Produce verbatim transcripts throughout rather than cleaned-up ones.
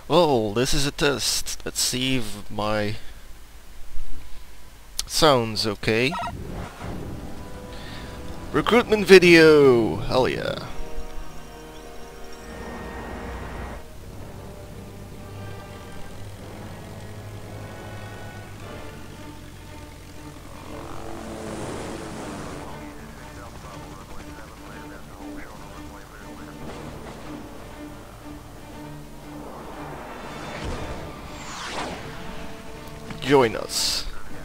Well, this is a test. Let's see if my sounds okay. Recruitment video! Hell yeah. Join us.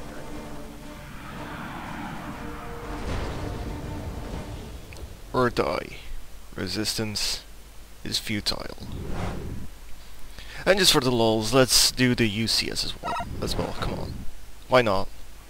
Or die. Resistance is futile. And just for the lulz, let's do the U C S as well. As well, come on. Why not?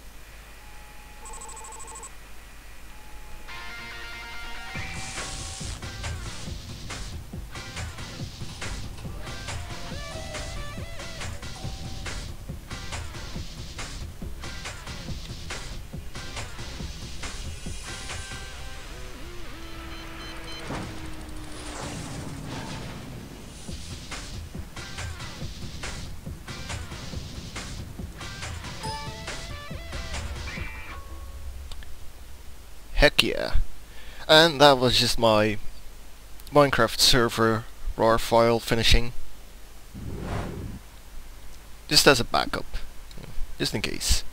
Heck yeah. And that was just my Minecraft server R A R file finishing. Just as a backup. Just in case.